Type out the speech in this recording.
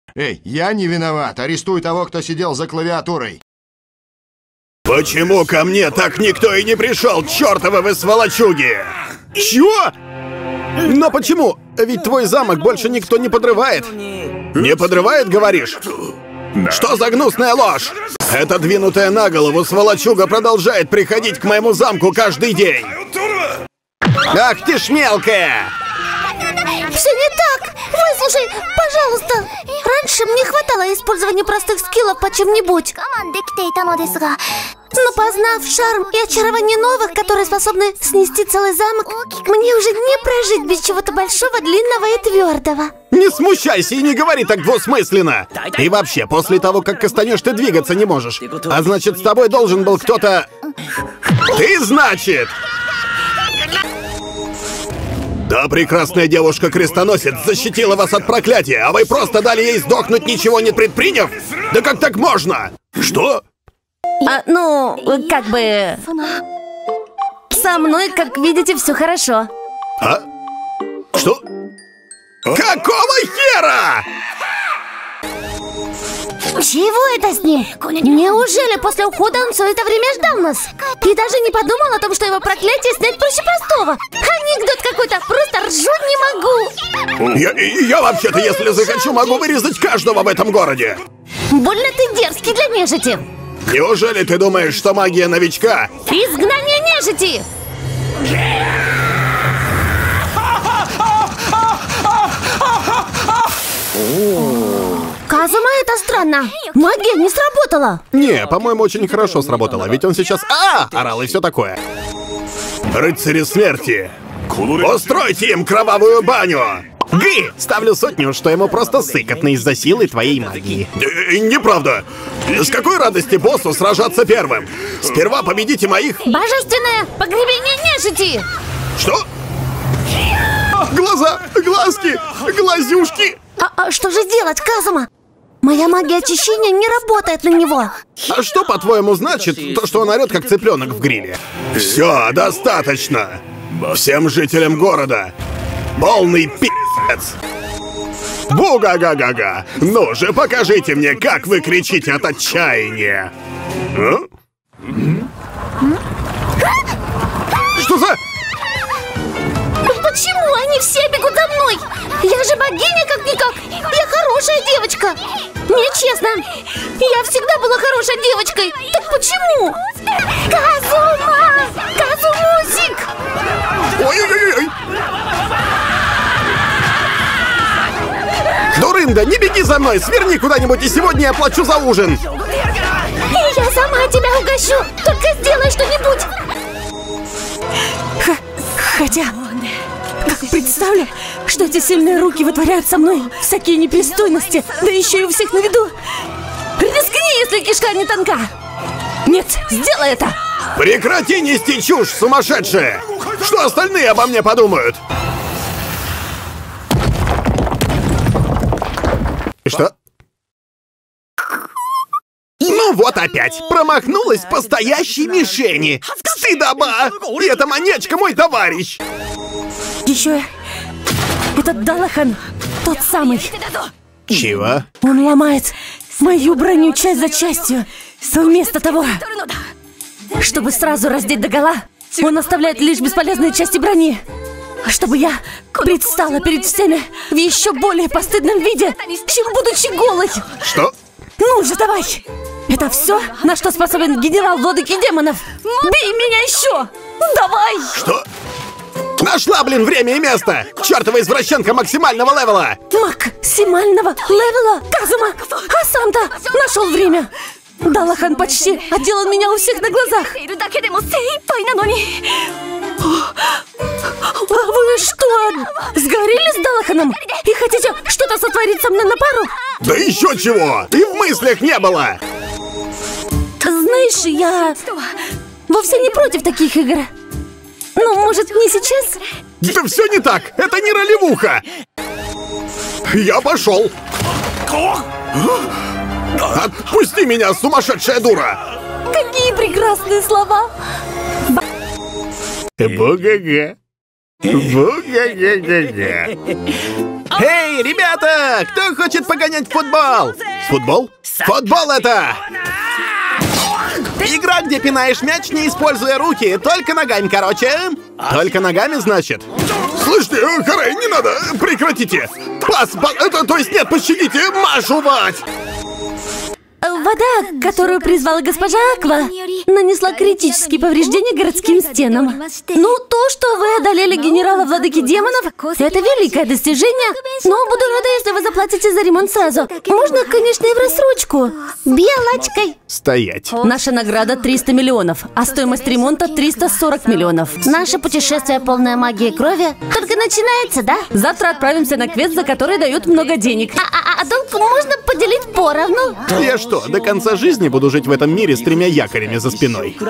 Эй, я не виноват. Арестуй того, кто сидел за клавиатурой. Почему ко мне так никто и не пришел, чертовы вы сволочуги? Чего? Но почему? Ведь твой замок больше никто не подрывает. Не подрывает, говоришь? Что за гнусная ложь? Эта двинутая на голову сволочуга продолжает приходить к моему замку каждый день. Ах ты ж мелкая! Все не так! Выслушай, пожалуйста! Раньше мне хватало использования простых скиллов по чем-нибудь. Но познав шарм и очарование новых, которые способны снести целый замок, мне уже не прожить без чего-то большого, длинного и твердого. Не смущайся и не говори так двусмысленно! И вообще, после того, как кастанешь, ты двигаться не можешь. А значит, с тобой должен был кто-то... Ты, значит! Да, прекрасная девушка-крестоносец защитила вас от проклятия, а вы просто дали ей сдохнуть, ничего не предприняв? Да как так можно? Что? Как бы... Со мной, как видите, все хорошо. А? Что? Какого хера? Чего это с ним? Неужели после ухода он все это время ждал нас? И даже не подумал о том, что его проклятие снять проще простого. Анекдот какой-то, просто ржать не могу. Я вообще-то, если захочу, могу вырезать каждого в этом городе. Больно ты дерзкий для нежити. Неужели ты думаешь, что магия новичка? Изгнание нежити! Казума, это странно. Магия не сработала. Не, по-моему, очень хорошо сработала. Ведь он сейчас орал и все такое. Рыцари смерти, устройте им кровавую баню. Гы! Ставлю 100, что ему просто сыкотно из-за силы твоей магии. Неправда. С какой радости боссу сражаться первым? Сперва победите моих... Божественное погребение нежити! Что? Глаза, глазки, глазюшки. А что же делать, Казума? Моя магия очищения не работает на него. А что, по-твоему, значит то, что он орет, как цыпленок в гриле? Все, достаточно. Всем жителям города полный пи***ц. Буга-га-га-га. Ну же, покажите мне, как вы кричите от отчаяния. Что за... Почему они все бегут за мной? Я же богиня как-никак. Я хорошая девочка. Нечестно. Я всегда была хорошей девочкой. Так почему? Казума! Казумусик! Ой-ой-ой! Дурында, не беги за мной! Сверни куда-нибудь, и сегодня я плачу за ужин! Я сама тебя угощу! Только сделай что-нибудь! Хотя... Как представлю, что эти сильные руки вытворяют со мной всякие непристойности, да еще и у всех на виду. Рискни, если кишка не тонка. Нет, сделай это. Прекрати нести чушь, сумасшедшая! Что остальные обо мне подумают? Что? Ну вот опять! Промахнулась по стоящей мишени! Стыдоба! И эта маньячка мой товарищ! Еще этот Далахан, тот самый. Чего? Он ломает мою броню часть за частью. Вместо того, чтобы сразу раздеть догола, он оставляет лишь бесполезные части брони. Чтобы я предстала перед всеми в еще более постыдном виде, чем будучи голой. Что? Ну же, давай! Это все, на что способен генерал владыки демонов? Бей меня еще! Давай! Что? Нашла, блин, время и место! Чертова извращенка максимального левела! Максимального левела? Казума! А сам-то нашел время! Далахан почти отделал меня у всех на глазах! А вы что, сгорели с Далаханом? И хотите что-то сотворить со мной на пару? Да еще чего! И в мыслях не было! Знаешь, я вовсе не против таких игр. Ну, может, не сейчас? Да все не так! Это не ролевуха! Я пошел! Отпусти меня, сумасшедшая дура! Какие прекрасные слова! Буга-га! Буга-га-га-га! Эй, ребята! Кто хочет погонять в футбол? Футбол? Футбол это! Игра, где пинаешь мяч, не используя руки, только ногами, короче. Только ногами, значит? Слышите, Харей, не надо, прекратите. То есть нет, пощадите, машу мать. Вода, которую призвала госпожа Аква, нанесла критические повреждения городским стенам. Ну, то, что вы одолели генерала владыки демонов, это великое достижение, но буду рада, если вы заплатите за ремонт сразу. Можно, конечно, и в рассрочку. Белочкой. Стоять. Наша награда 300 миллионов, а стоимость ремонта 340 миллионов. Наше путешествие, полное магии крови, только начинается, да? Завтра отправимся на квест, за который дают много денег. А долг можно поделить поровну. Я что, до конца жизни буду жить в этом мире с 3 якорями за спиной?